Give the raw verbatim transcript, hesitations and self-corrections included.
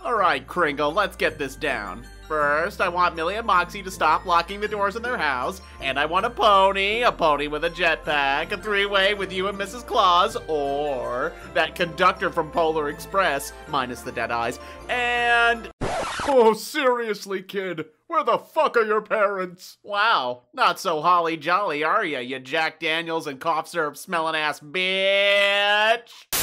Alright, Kringle, let's get this down. First, I want Millie and Moxie to stop locking the doors in their house, and I want a pony, a pony with a jetpack, a three-way with you and Missus Claus, or that conductor from Polar Express, minus the dead eyes, and... Oh, seriously, kid, where the fuck are your parents? Wow, not so holly jolly, are ya, you Jack Daniels and cough syrup smelling ass bitch?